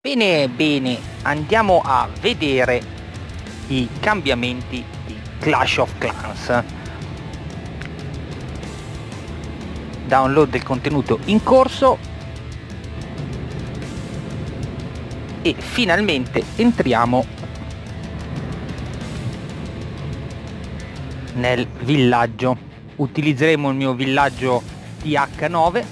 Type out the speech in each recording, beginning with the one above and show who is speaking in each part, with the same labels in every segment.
Speaker 1: Bene, bene, andiamo a vedere i cambiamenti di Clash of Clans. Download del contenuto in corso e finalmente entriamo nel villaggio. Utilizzeremo il mio villaggio TH9.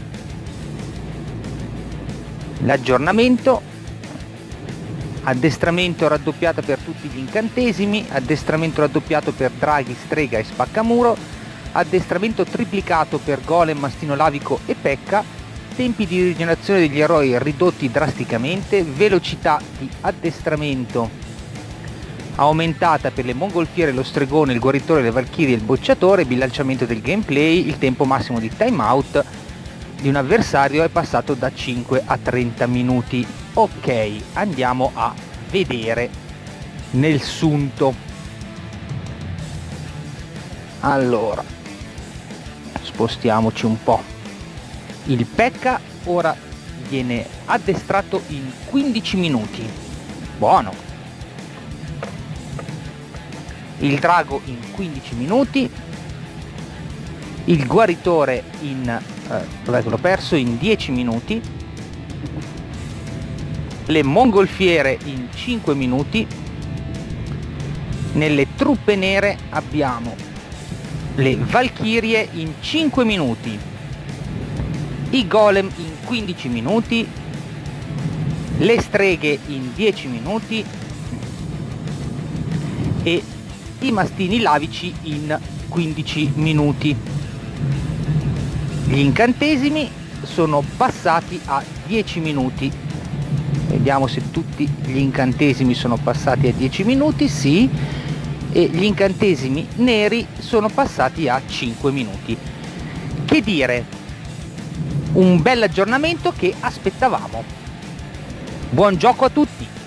Speaker 1: L'aggiornamento: addestramento raddoppiato per tutti gli incantesimi, addestramento raddoppiato per draghi, strega e spaccamuro, addestramento triplicato per golem, mastino lavico e pecca, tempi di rigenerazione degli eroi ridotti drasticamente, velocità di addestramento aumentata per le mongolfiere, lo stregone, il guaritore, le valchirie e il bocciatore, bilanciamento del gameplay, il tempo massimo di timeout di un avversario è passato da 5 a 30 minuti. Ok, andiamo a vedere nel sunto. Allora, spostiamoci un po'. Il P.E.K.K.A ora viene addestrato in 15 minuti. Buono. Il drago in 15 minuti. Il guaritore in dov'è che l'ho perso? In 10 minuti. Le mongolfiere in 5 minuti. Nelle truppe nere abbiamo le valchirie in 5 minuti, i golem in 15 minuti, le streghe in 10 minuti e i mastini lavici in 15 minuti. Gli incantesimi sono passati a 10 minuti. Vediamo se tutti gli incantesimi sono passati a 10 minuti, sì, e gli incantesimi neri sono passati a 5 minuti. Che dire, un bel aggiornamento che aspettavamo. Buon gioco a tutti!